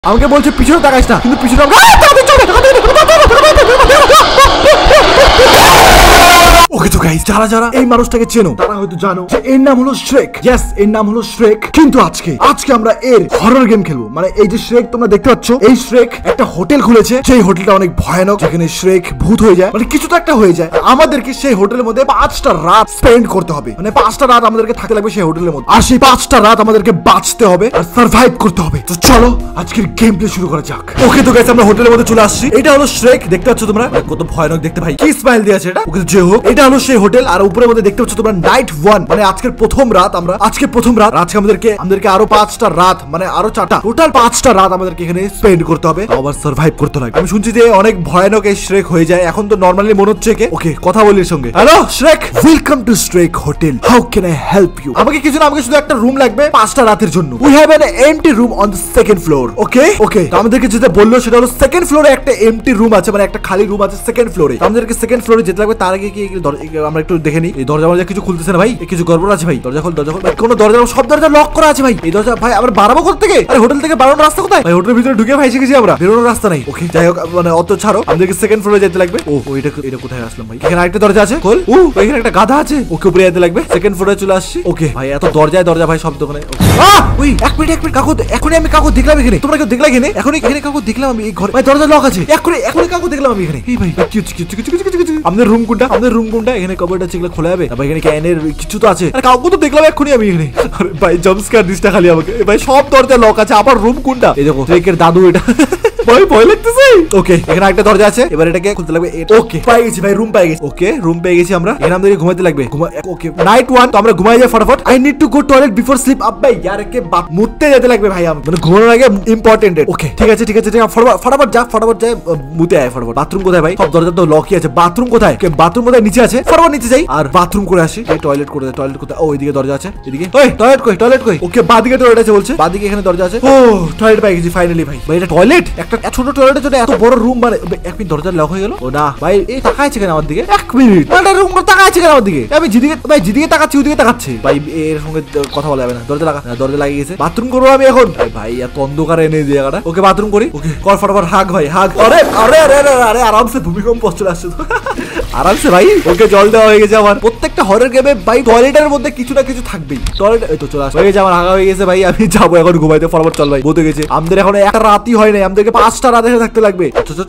আমাকে বলছে পিছনে তাকাইস না, কিন্তু পিছনে ওকে তো গাইস, যারা যারা এই মানুষটাকে চেনো তারা হয়তো জানো যে এর নাম হলো শ্রেক। ইয়েস, এর নাম হলো শ্রেক। কিন্তু আজকে আমরা এর হরর গেম খেলবো। মানে এই যে শ্রেক তোমরা দেখতে পাচ্ছ, এই শ্রেক একটা হোটেল খুলেছে, সেই হোটেলটা অনেক ভয়ানক, যেখানে শ্রেক ভূত হয়ে যায়, মানে কিছু তো একটা হয়ে যায়। আমাদেরকে সেই হোটেলের মধ্যে 5টা রাত স্পেন্ড করতে হবে, মানে 5টা রাত আমাদেরকে থাকতে লাগবে সেই হোটেলের মধ্যে, আর সেই 5টা রাত আমাদেরকে বাঁচতে হবে আর সার্ভাইভ করতে হবে। তো চলো আজকের গেম প্লে শুরু করা যাক। ওকে তো গাইস, আমরা হোটেলের মধ্যে চলে আসছি। এটা হলো শ্রেক, দেখতে পাচ্ছ তোমরা কত ভয়ানক দেখতে ভাই, কি স্মাইল দিয়েছে এটা। ওকে যে হোক, এটা হলো সেই হোটেল, আর উপরের মধ্যে দেখতে পাচ্ছ তোমরা নাইট 1, মানে আজকের প্রথম রাত। আজকে আমাদেরকে আরো 5টা রাত, মানে আরো 4টা, টোটাল 5টা রাত আমাদেরকে এখানে স্পেন্ড করতে হবে, আবার সার্ভাইভ করতে হবে। আমি শুনছি যে অনেক ভয়ানক এই শ্রেক হয়ে যায়, এখন তো নরমালি মনে হচ্ছে কে। ওকে, কথা বলি এর সঙ্গে। Hello Shrek, welcome to Shrek hotel, how can I help you? আমাকে কিছু না, আমাকে শুধু একটা রুম লাগবে 5টা রাতের জন্য। We have an empty room on the second floor. Okay, আমাদেরকে যেটা বললো সেটা হলো সেকেন্ড ফ্লোরে একটা এমটি রুম আছে, মানে একটা খালি রুম আছে সেকেন্ড ফ্লোরে। আমাদেরকে সেকেন্ড ফ্লোরে যেতে লাগবে। তার আগে কি আমরা একটু দেখে নিই, এই দরজা কিছু খুলতেছে না ভাই, কিছু গড়বড় আছে ভাই। দরজা খোল ভাই, কোন দরজা, সব দরজা লক করা আছে ভাই। এই দরজা ভাই আমরা বাড়াবো কোথা থেকে? আরে হোটেল থেকে বাড়ানোর রাস্তা কোথায় ভাই? হোটেলের ভিতরে ঢুকে ভাই শিখেছি আমরা, বেরোনোর রাস্তা নাই। ওকে যাই হোক, মানে অত ছাড়ো, আমাদেরকে সেকেন্ড ফ্লোরে যেতে লাগবে। এটা কোথায় আসলাম ভাই? এখানে আরেকটা দরজা আছে, খোল। এখানে একটা গাধা আছে, ওকে উপরে যেতে লাগবে। সেকেন্ড ফ্লোরে চলে আসছি। ওকে ভাই, এত দরজা ভাই সব দোকানে। এক মিনিট কাকু, এখনই আমি কাকু দেখলাম এখানে। তোমরা কেউ দেখলা এখানে? এখানে কাকু দেখলাম আমি এই ঘরে ভাই, দরজা লক আছে। এখনই কাকু দেখলাম আমি এখানে। এই ভাই আমাদের রুম কোনটা? এখানে কবরটা চেকলে খোলা যাবে ভাই? এখানে ক্যানের কিছু তো আছে। আরে কাকু তো দেখলাম এখনই আমি এখানে। আরে ভাই জাম্পস্কার দিসটা খালি আমাকে। ভাই সব দরজা লক আছে, আবার রুম কোনটা? এই দেখো ট্রেকের দাদু এটা। ভাই ভয় লাগতেছে। ওকে, এখানে একটা দরজা আছে, এবার এটাকে খুলতে লাগবে। ওকে পাই গেছি ভাই, রুম পাই গেছি। ওকে, রুম পেয়ে গেছি আমরা। এখানে আমাদের ঘুমাইতে লাগবে। ওকে, নাইট 1, তো আমরা ঘুমাই যাই ফটাফট। I need to go toilet before sleep up. ভাই ইয়ারকে বাপ মুততে যেতে লাগবে ভাই, মানে ঘুমানোর আগে ইম্পর্টেন্ট। ওকে ঠিক আছে ফটাফট যা মুতে আয় ফটাফট। বাথরুম কোথায় ভাই? সব দরজা তো লকই আছে। বাথরুম কোথায়? বাথরুম কোথায়? নিচে আছে। ফটাফট নিচে যাই আর বাথরুম করে আসি। টয়লেট কোথায়? ও ওইদিকে দরজা আছে, এদিকে। ওই টয়লেট কই? ওকে বাদিকে টয়লেট আছে বলছে, বাদিকে এখানে দরজা আছে। ও টয়লেট পাই গেছি ফাইনালি ভাই। ভাই এটা টয়লেট, একটা ছোট টয়লেটের জন্য এত বড় রুম, মানে এক মিনিট দরজা লক হয়ে গেল। ও না ভাই, এই তাকাইছে কেন আমার দিকে? এক মিনিট, এটা রুম তাকাইছে কেন আমার দিকে? আমি যেদিকে তাকাচ্ছি ওইদিকে তাকাচ্ছে ভাই। এর সঙ্গে কথা বলা যাবে না। দরজা লাগিয়ে গেছে। বাথরুম করবো আমি এখন ভাই, এত অন্ধকারে এনে জায়গাটা। ওকে বাথরুম করি। ওকে কর ফটাফট, হাগ ভাই হাগ। আরে আরামসে ভূমিকম্প চলে আসছে তো, আরামসে ভাই। ওকে জল দেওয়া হয়ে গেছে আমার। প্রত্যেকটা হরর গেমে ভাই টয়লেটের মধ্যে কিছু না কিছু থাকবেই। টয়লেট এই তো চলে আসছে, হয়ে গেছে আমার, হাগা হয়ে গেছে ভাই। আমি যাবো এখন ঘুমাইতে ফটাফট। চল ভাই, বলতে গেছে আমাদের এখন একটা রাতই হয় নাই, আমাদেরকে 5টা রাত এসে থাকতে লাগবে।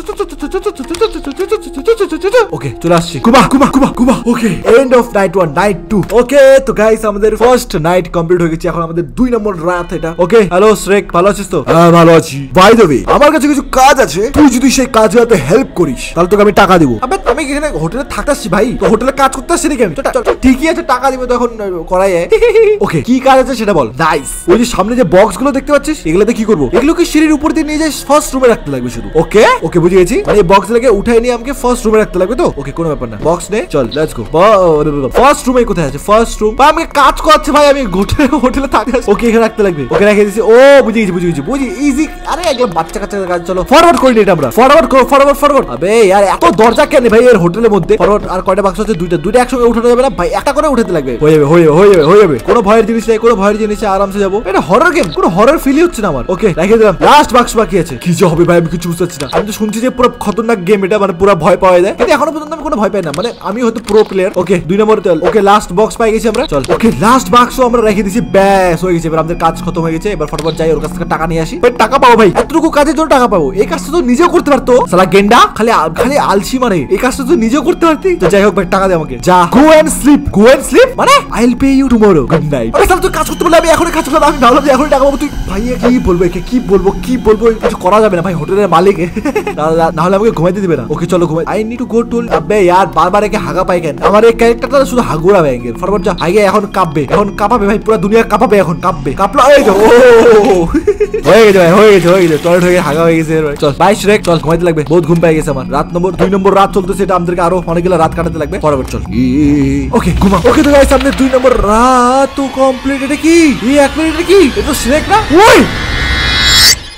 ওকে চলে আসছি, ঘুমা। Okay end of night 1, night 2। Okay তো গাইস, আমাদের ফার্স্ট নাইট কমপ্লিট হয়ে গেছে, এখন আমাদের 2 নম্বর রাত এটা। ওকে হ্যালো শ্রেক, ভালো আছিস তো? হ্যাঁ ভালো আছি। বাই দ্য ওয়ে, আমার কাছে কিছু কাজ আছে, তুই যদি সেই কাজটাতে হেল্প করিস তাহলে তোকে আমি টাকা দিব। আমি এখানে হোটেলে থাকতাছি ভাই, তো হোটেলে কাজ করতে আসছি নাকি আমি? ঠিকই আছে, টাকা দিব তো এখন করাই যায়। ওকে কি কাজ আছে সেটা বল। নাইস, ওই যে সামনে যে বক্স গুলো দেখতে পাচ্ছিস, এগুলোতে কি করবো? এগুলোকে সিঁড়ির উপর দিয়ে নিয়ে যাই, ফার্স্ট রুমে রাখতে লাগবে শুধু। ওকে বুঝে গেছি, মানে এই বক্স গুলোকে উঠাই নিয়ে আমাকে ফার্স্ট রুমে রাখতে লাগবে তো। ওকে কোনো ব্যাপার না, বক্স নে, চল লেটস গো। ফার্স্ট রুমে কোথায় আছে? ফার্স্ট রুম ভাই, আমাকে কাজ করাচ্ছে ভাই, আমি হোটেলে থাকি। ওকে এখানে রাখতে লাগবে। ওকে রেখে দিয়েছি। ও বুঝে গেছি ইজি। আরে একদম বাচ্চা কাচ্চা কাজ। চলো ফরওয়ার্ড করে নিই এটা আমরা। ফরওয়ার্ড। আবে ইয়ার এত দরজা কেন ভাই এর হোটেলের মধ্যে? ফরওয়ার্ড। আর কয়টা বাক্স আছে? দুইটা একসঙ্গে উঠানো যাবে না ভাই, একটা করে উঠাতে লাগবে। হয়ে যাবে। কোনো ভয়ের জিনিস নেই, আরামসে যাবো। এটা হরর গেম, কোনো হরর ফিলই হচ্ছে না আমার। ওকে রেখে দিলাম। লাস্ট বাক্স বাকি আছে, কি যে হবে ভাই আমি কিছু বুঝতে পারছি না। আমি তো শুনছি যে পুরো খতরনাক গেম এটা, মানে পুরো ভয় পাওয়া যায়, কিন্তু এখনো পর্যন্ত আমি কোনো ভয় পাই না, মানে আমি হয়তো প্রো প্লেয়ার। ওকে 2 নম্বর তেল। ওকে লাস্ট বক্স পাই গেছি আমরা। চল ওকে লাস্ট বাক্সও আমরা রেখে দিয়েছি, ব্যাস হয়ে গেছে। এবার আমাদের কাজ খতম হয়ে গেছে। এবার ফটাফট যাই, ওর কাছ থেকে টাকা নিয়ে আসি। টাকা পাবো ভাই, এতটুকু কাজের জন্য টাকা পাবো? এই কাজটা তো নিজেও করতে পারতো শালা গেন্ডা, খালি আলসি। মানে এই কাজটা তো নিজেও করতে পারতি। তো যাই হোক ভাই, টাকা দে আমাকে। যা, গো এন্ড স্লিপ মানে I will pay you tomorrow, good night. আরে শালা তুই কাজ করতে বললে আমি এখনই কাজ করলাম, আমি ভাবলাম যে এখনই টাকা পাবো। তুই ভাই কি বলবো, কি বলবো কিছু করা যাবে না ভাই, হোটেলের মালিক না হলে আমাকে ঘুমাইতে দিবে না। ওকে চলো ঘুমাই। I need to go to. আবে ইয়ার বারবার একে হাগা পাই কেন? আমার এই ক্যারেক্টারটা শুধু হাগুরা ব্যাঙ্গের। ফটাফট যা, আগে এখন কাঁপবে, এখন কাঁপাবে ভাই, পুরো দুনিয়া কাঁপাবে এখন। কাঁপলো। এই তো হয়ে গেছে টয়লেট হয়ে হাগা হয়ে গেছে। চল ভাই শ্রেক, চল ঘুমাইতে লাগবে, বহুত ঘুম পেয়ে গেছে আমার। রাত 2 নম্বর রাত চলতেছে, এটা আমাদেরকে আরো অনেকগুলো রাত কাটাতে লাগবে। ফটাফট চল। ওকে ঘুমা। ওকে তো গাইস, সামনে 2 নম্বর রাত তো কমপ্লিট। এটা কি? 1 মিনিট, এটা কি? এটা শ্রেক না? ওই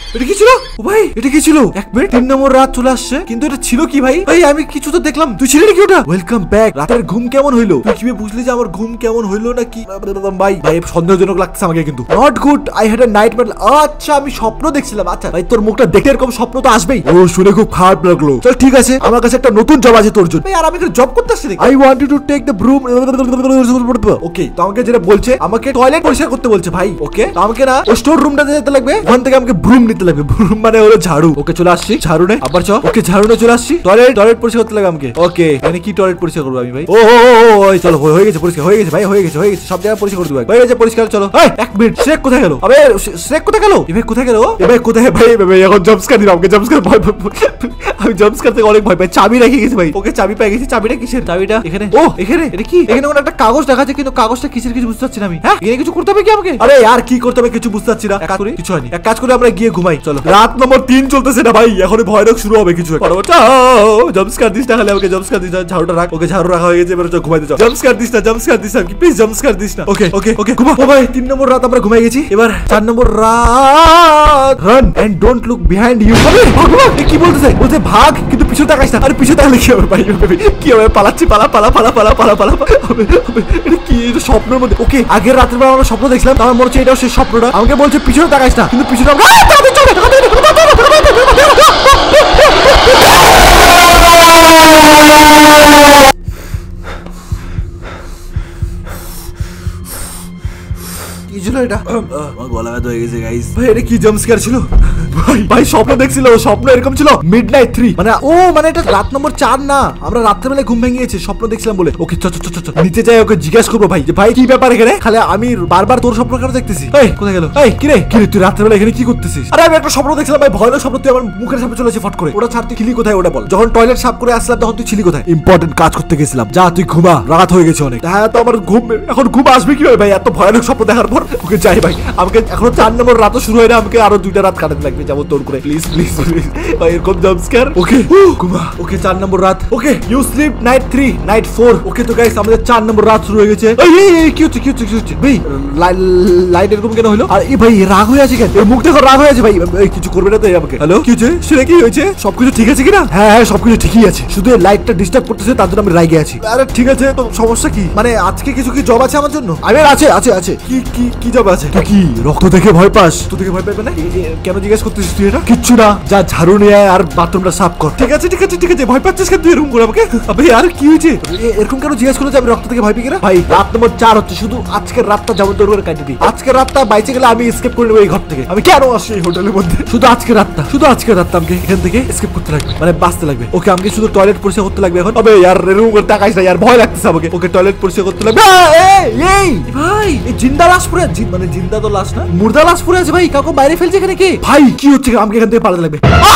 এটা কি ছিল? ও ভাই এটা কি ছিল? 1 মিনিট 3 নম্বর রাত চলে আসছে, কিন্তু এটা ছিল কি ভাই? ভাই আমি কিছু তো দেখলাম, তুই ছিলি নাকি ওটা? Welcome back. রাতের ঘুম কেমন হইলো? তুই কি বুঝলি যে আমার ঘুম কেমন হইলো নাকি? ভাই ভাই সন্দেহজনক লাগছে আমাকে কিন্তু। Not good, I had a nightmare. আচ্ছা আমি স্বপ্ন দেখছিলাম। আচ্ছা ভাই তোর মুখটা দেখে এরকম স্বপ্ন তো আসবেই। ও শুনে খুব খারাপ লাগলো। চল ঠিক আছে, আমার কাছে একটা নতুন জব আছে তোর জন্য। ভাই আর আমি একটা জব করতে আসছি নাকি? I want you to take the broom. Okay, তো আমাকে যেটা বলছে, আমাকে টয়লেট পরিষ্কার করতে বলছে ভাই। ওকে, তো আমাকে না স্টোর রুমটাতে যেতে লাগবে, ওখান থেকে আমাকে ব্রুম নিতে লাগবে। ব্রুম মানে হলো ঝাড়ু। ওকে চলে আসছি, ঝাড়ু নে আবার চ। ওকে ঝাড়ু নে চলে আসছি। টয়লেট পরিষ্কার করতে লাগবে আমাকে। ওকে মানে কি টয়লেট পরিষ্কার করবো আমি ভাই? ও চলো হয়ে গেছে পরিষ্কার, হয়ে গেছে ভাই, হয়ে গেছে সব জায়গা পরিষ্কার করে দেবো। হয়ে গেছে পরিষ্কার। চলো 1 মিনিট, শ্রেক কোথায় গেল? আবে শ্রেক কোথায় গেল? এ ভাই কোথায় গেল? এ ভাই কোথায়? ভাই এখন জাম্পস্কার দিলাম আমাকে, জাম্পস্কার ভয়। আমি জাম্পস্কার থেকে অনেক ভয় পাই। চাবি রেখে গেছি ভাই। ওকে চাবি পেয়ে গেছি। চাবিটা কিসের? চাবিটা এখানে। ও এখানে। এটা কি? এখানে কোনো একটা কাগজ দেখা যাচ্ছে, কিন্তু কাগজটা কিসের কিছু বুঝতে পারছি না আমি। হ্যাঁ এখানে কিছু করতে হবে কি আমাকে? আরে আর কি করতে হবে কিছু বুঝতে পারছি না। এক কাজ করি, কিছু হয়নি, এক কাজ করে আমরা গিয়ে ঘুমাই। চলো, রাত নম্বর 3 চলতেছে না ভাই, এখন ভয়ানক শুরু হবে কিছু। জাম্পস্কার দিস না খালি আমাকে, জাম্পস্কার দিস না। ঝাড়ুটা রাখ। ওকে ঝাড়ু রাখা হয়ে গেছে, এবার চল ঘুমাইতে যাও। জাম্পস্কার দিস না, জাম্পস্কার দিস না প্লিজ, জাম্পস্কার দিস না। ওকে ওকে ওকে ঘুমা। ও ভাই 3 নম্বর রাত আমরা ঘুমাই গেছি, এবার 4 নম্বর রাত। Run and don't look behind you. ভগবান কি বলতেছে? বলতে ভাগ কিন্তু পিছু তাকাইস না। আরে পিছু তাকালে কি হবে ভাই? কি হবে? পালাচ্ছি, পালা পালা পালা পালা পালা পালা। এটা কি? এটা স্বপ্নের মধ্যে। ওকে আগের রাতের বেলা আমরা স্বপ্ন দেখছিলাম, আমার মনে হচ্ছে এটাও সেই স্বপ্নটা। আমাকে বলছে পিছনে তাকাইস না, কিন্তু পিছনে কি ছিল এটা? আমার গলা ব্যথা হয়ে গেছে গাইস। ভাই এটা কি জাম্পস্কার ছিল? ভাই স্বপ্ন দেখছিল, স্বপ্ন এরকম ছিল মিডনাইট 3 মানে ও মানে এটা রাত নম্বর 4 না, আমরা রাত্রেবেলায় ঘুম ভেঙে গেছি, স্বপ্ন দেখছিলাম বলে। ওকে চল নিচে যাই, ওকে জিজ্ঞেস করবো ভাই যে ভাই কি ব্যাপার এখানে? খালি আমি বারবার তোর স্বপ্ন কেন দেখতেছি? এই কোথায় গেল? এই কি রে তুই রাত্রেবেলা এখানে কি করতেছিস? আরে আমি একটা স্বপ্ন দেখছিলাম ভাই, ভয়ানক স্বপ্ন। তুই আমার মুখের সামনে চলে এসে ফট করে। ওটা ছাড়, তুই ছিলি কোথায় ওটা বল। যখন টয়লেট সাফ করে আসলাম তখন তুই ছিলি কোথায়? ইম্পর্টেন্ট কাজ করতে গেছিলাম, যা তুই ঘুমা, রাত হয়ে গেছে অনেক। হ্যাঁ তো আমার ঘুম, এখন ঘুম আসবে কি ভাই এত ভয়ানক স্বপ্ন দেখার পর? ওকে যাই ভাই, আমাকে এখনো 4 নম্বর রাতও শুরু হয় না, আমাকে আরো 2টা রাত কাটাতে লাগবে। যাবো তোর করে, প্লিজ প্লিজ প্লিজ ভাই, এরকম জাম্পস্কার। ওকে ঘুমা। ওকে 4 নম্বর রাত। Okay you sleep night 3 night 4। Okay তো গাইস আমাদের 4 নম্বর রাত শুরু হয়ে গেছে। এই কি হচ্ছে ভাই? লাইট এরকম কেন হলো? আর এই ভাই রাগ হয়ে আছে কেন? এর মুখ দেখো রাগ হয়ে আছে ভাই। এই কিছু করবে না তো আমাকে? হ্যালো কি হচ্ছে? সেটা কি হয়েছে? সবকিছু ঠিক আছে কিনা? হ্যাঁ সবকিছু ঠিকই আছে, শুধু এই লাইটটা ডিস্টার্ব করতেছে, তার জন্য আমি রাগে আছি। আরে ঠিক আছে, তো সমস্যা কি? মানে আজকে কিছু কি জব আছে আমার জন্য? আমি আছে আছে আছে। কি জব আছে? তুই কি রক্ত দেখে ভয় পাস? তুই দেখে ভয় পাবে না? কেন জিজ্ঞেস করতেছিস তুই এটা? কিচ্ছু না, যা ঝাড়ু নিয়ে আয় আর বাথরুমটা সাফ কর। ঠিক আছে ভয় পাচ্ছিস কেন তুই এরকম করে আমাকে? আবে আর কি হয়েছে? এরকম কেন জিজ্ঞেস করে যে আমি রক্ত থেকে ভয় পাই কিনা? ভাই রাত নম্বর 4 হচ্ছে, শুধু আজকের রাতটা যেমন তোর করে কাটিয়ে দিই। আজকের রাতটা বাইচে গেলে আমি এসকেপ করে নেবো এই ঘর থেকে। আমি কেন আসি এই হোটেলের মধ্যে? শুধু আজকের রাতটা আমাকে এখান থেকে এসকেপ করতে লাগবে, মানে বাঁচতে লাগবে। ওকে আমাকে শুধু টয়লেট পরিষ্কার করতে লাগবে এখন। আবে यार এরকম করে তাকাইস না यार, ভয় লাগতেছে আমাকে। ওকে টয়লেট পরিষ্কার করতে লাগবে। এই ভাই এই জিন্দা লাশ পড়ে, মানে জিন্দা তো লাশ না, মুর্দা লাশ পড়ে আছে ভাই। কাউকে বাইরে ফেলছে এখানে কি? ভাই কি হচ্ছে? আমাকে এখান থেকে পালাতে লাগবে।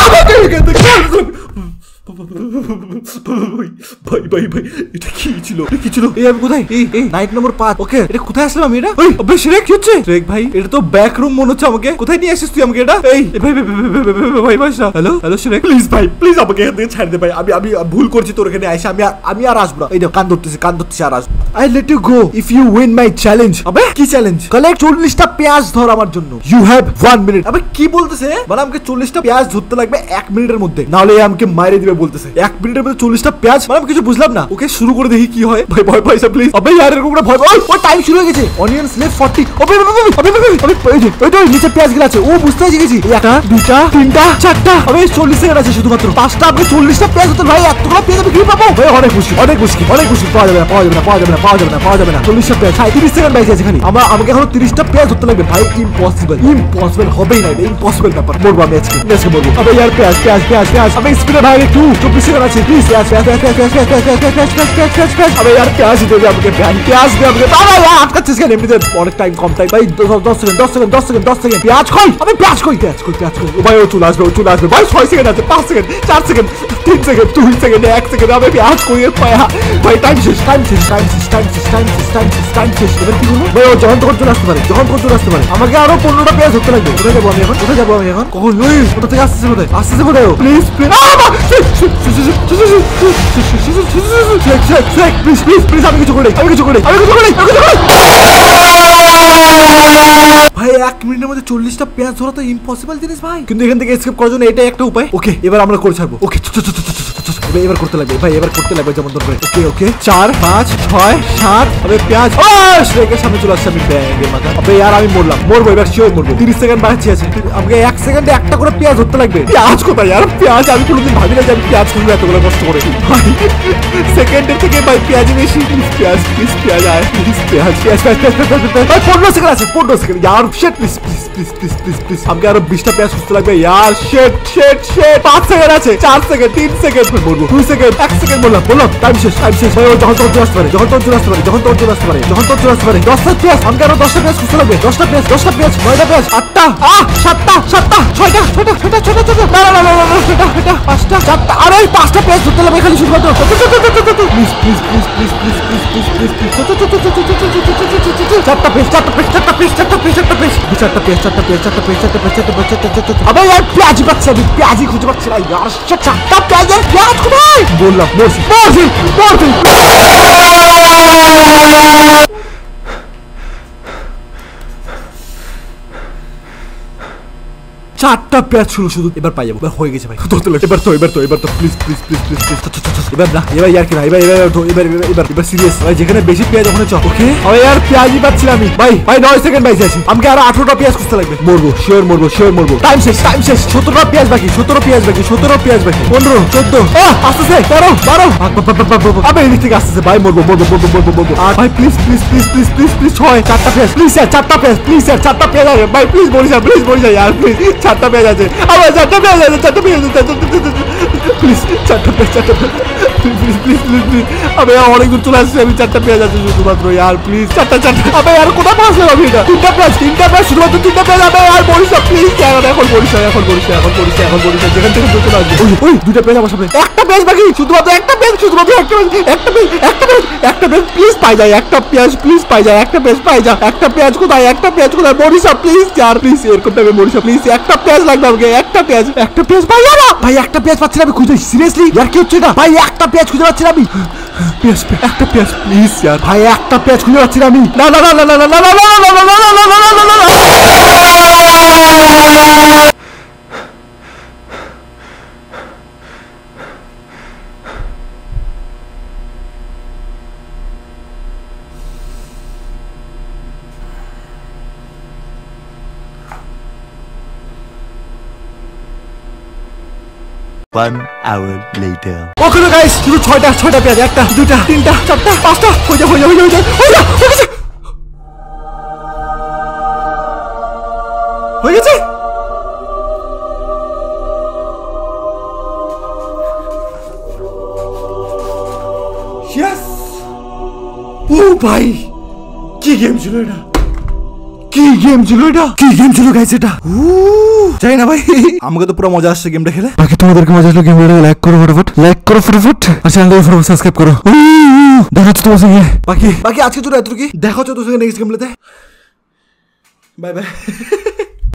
ভাই এটা কি ছিল? এই আমি কোথায়? এই নাইট নম্বর 5। ওকে এটা কোথায় আসলাম আমি? এটা ওই শ্রেক কি হচ্ছে? শ্রেক ভাই এটা তো ব্যাক রুম মনে হচ্ছে আমাকে। কোথায় নিয়ে আসিস তুই আমাকে এটা? এই ভাই হ্যালো শ্রেক প্লিজ ভাই, প্লিজ আমাকে এখান থেকে ছাড় দে ভাই। আমি ভুল করছি তোর এখানে আইসা। আমি আর আসবো না। এই কান ধরতেছি আর আসবো। I let you go if you win my challenge. আবে কি চ্যালেঞ্জ? কালেক্ট 40টা পেঁয়াজ ধর আমার জন্য। You have 1 minute. আবে কি বলতেছে? মানে আমাকে 40টা পেঁয়াজ ধরতে লাগবে 1 মিনিটের মধ্যে, নাহলে আমাকে মাইরে দিবে বলতেছে। 1 মিনিটের মধ্যে 40টা পেঁয়াজ, মানে আমি কিছু বুঝলাম না। ওকে শুরু করে দেখি কি হয়। ভাই ভয় পাইছা প্লিজ। আবে यार এরকম করে ভয় পাই। ও টাইম শুরু হয়ে গেছে। Onion slave 40। আবে ওই তো নিচে পেঁয়াজ গুলো আছে। ও বুঝতে শিখেছি। 1টা 2টা 3টা 4টা। আবে 40 সেকেন্ড আছে শুধুমাত্র। 5টা আপনি 40টা পেঁয়াজ হতো ভাই। এতগুলো পেঁয়াজ আমি কি পাবো? ভাই অনেক মুশকিল পাওয়া যাবে না। 40টা পেঁয়াজ 30 সেকেন্ড বাইছে আছে খালি। আমাকে এখন 30টা পেঁয়াজ ধরতে লাগবে ভাই। ইম্পসিবল হবেই না, ইম্পসিবল ব্যাপার। মরবো আমি আজকে মরবো। আবে यार পেঁয়াজ। আমি স্পিডে ভাই একটু 24 সেকেন্ড আছে প্লিজ। আবে यार পেঁয়াজ দেবে আমাকে, পেঁয়াজ দে আমাকে। বাবা আটকাচ্ছিস কেন? এমনিতে অনেক টাইম কম টাইম ভাই। 10 সেকেন্ড। পেঁয়াজ কই? আমি পেঁয়াজ কই? ও ভাই ও চলে আসবে ভাই। 6 সেকেন্ড আছে, 5 second, 4 second, 3 second, 2 second, 1 second. আমি পেঁয়াজ কই? ভাই টাইম শেষ। এবার কি করবো ভাই? ও যখন তখন চলে আসতে পারে। আমাকে আরো 15টা পেঁয়াজ ধরতে লাগবে। কোথায় যাবো আমি এখন? কখন? কোথা থেকে আসতেছে বোধহয়? প্লিজ আমি কিছু করি। ভাই 1 মিনিটের মধ্যে 40টা পেঁয়াজ ধরা তো ইম্পসিবল জিনিস ভাই, কিন্তু এখান থেকে এসকেপ করার জন্য এটাই একটা উপায়। ওকে এবার আমরা করে ছাড়বো। ওকে এবার করতে লাগবে ভাই, এবার করতে লাগবে যেমন ধরবে। ওকে ওকে 4 5 6 7 আবে পেঁয়াজ শ্রেকের সামনে চলে আসছে। আমি ব্যাঙের মাথা আবে यार আমি মরবো এবার, শিওর মরবো। 30 সেকেন্ড বাকি আছে, আমাকে 1 সেকেন্ডে একটা করে পেঁয়াজ ধরতে লাগবে। পেঁয়াজ কোথায় यार? পেঁয়াজ আমি কোনোদিন ভাবি না যে আমি পেঁয়াজ খুঁজবো এতগুলো কষ্ট করে ভাই। সেকেন্ডের থেকে ভাই পেঁয়াজ বেশি। পেঁয়াজ প্লিজ পেঁয়াজ আয় প্লিজ, পেঁয়াজ 15 সেকেন্ড আছে, 15 সেকেন্ড यार shit please please please please please please আমাকে আরো 20টা পেঁয়াজ খুঁজতে লাগবে यार। শিট শিট শিট 5 সেকেন্ড আছে, 4 সেকেন্ড 3 সেকেন্ড মরবো, 2 সেকেন্ড 1 সেকেন্ড বললাম টাইম শেষ ভাই। যখন তোর চলে আসতে পারে, যখন তোর চলে আসতে পারে, যখন তোর চলে আসতে পারে, যখন তোর চলে আসতে পারে। 10টা পেঁয়াজ আমাকে আরো 10টা পেঁয়াজ খুঁজতে লাগবে। 10টা পেঁয়াজ 9টা পেঁয়াজ 8টা 7টা 6টা 6টা না না না না 5টা 4টা আরে 5টা পেঁয়াজ ধরতে লাগবে খালি শুধুমাত্র। Please please please please please please please please please 4টা পেঁয়াজ 4টা পেঁয়াজ 4টা পেঁয়াজ 4টা পেঁয়াজ 4টা পেঁয়াজ 4টা পেঁয়াজ 4টা পেঁয়াজ 4টা পেঁয়াজ 4টা পেঁয়াজ আবে यार পেঁয়াজই পাচ্ছি আমি, পেঁয়াজই খুঁজে পাচ্ছি না यार। 4টা পেঁয়াজের পেঁয়াজ কোথায় বললাম? মরছি। 4টা পেঁয়াজ ছিল শুধু, এবার পাই যাবো, এবার হয়ে গেছে ভাই। এবার তো please please please please please এবার না, এবার यार কি না, এবার সিরিয়াস ভাই। যেখানে বেশি পেঁয়াজ ওখানে চল। ওকে আরে यार পেঁয়াজই পাচ্ছি আমি ভাই 9 সেকেন্ড বাইসে আছি, আমাকে আরো 18টা পেঁয়াজ খুঁজতে লাগবে। মরবো শিওর মরবো। টাইম শেষ 17টা পেঁয়াজ বাকি 17 পেঁয়াজ বাকি 15 14 আসতেছে 13 12 আবে এদিক থেকে আসতেছে ভাই। মরবো আর ভাই প্লিজ 4টা পেঁয়াজ প্লিজ यार 4টা পেঁয়াজ প্লিজ यार 4টা পেঁয়াজ আছে ভাই, প্লিজ বলিস यार প্লিজ 4টা পেঁয়াজ আছে আবার 4টা পেঁয়াজ আছে 4টা পেঁয়াজ প্লিজ 4টা পেঁয়াজ প্লিজ আবে অনেক দূর চলে আসছে আমি। 4টা পেঁয়াজ আছে শুধুমাত্র यार প্লিজ 4টা আবে यार কোথায় পাসলাম আমি এটা? 3টা পেঁয়াজ শুধুমাত্র 3টা পেঁয়াজ আবে यार বলিস প্লিজ यार এখন বলিস যেখান থেকে চলে আসবে। ওই 2টা পেঁয়াজ আমার সামনে, 1টা পেঁয়াজ বাকি শুধুমাত্র, 1টা পেঁয়াজ প্লিজ পাই যায়, 1টা পেঁয়াজ প্লিজ পাই যায়, 1টা পেঁয়াজ পাই যা। 1টা পেঁয়াজ কোথায় বলিস প্লিজ यार প্লিজ এরকম টাইমে বলিস প্লিজ। 1টা পেঁয়াজ লাগবে আমাকে, 1টা পেঁয়াজ পাই না ভাই। 1টা পেঁয়াজ পাচ্ছি না আমি খুঁজে, সিরিয়াসলি यार কি হচ্ছে এটা ভাই? 1টা পেঁয়াজ খুঁজে পাচ্ছি না আমি। একটা পেঁয়াজ প্লিজ यार ভাই, 1টা পেঁয়াজ খুঁজে পাচ্ছি না আমি। না One hour later. ওকে তো গাইস শুধু 6টা পেঁয়াজ, 1টা 2টা 3টা 4টা 5টা হয়ে যা হয়ে গেছে। ইয়েস ও ভাই কি গেম ছিল এটা, কি গেম ছিল গাইস এটা। জানি না ভাই, আমাকে তো পুরো মজা আসছে গেমটা খেলে। বাকি তোমাদেরকে মজা আসলে গেমটা লাইক করো ফটাফট আর চ্যানেলটাকে সাবস্ক্রাইব করো। দেখা হচ্ছে তোমার সঙ্গে বাকি আজকে তো এতটুকু, দেখা হচ্ছে তোমার সঙ্গে নেক্সট গেমটাতে। Bye bye.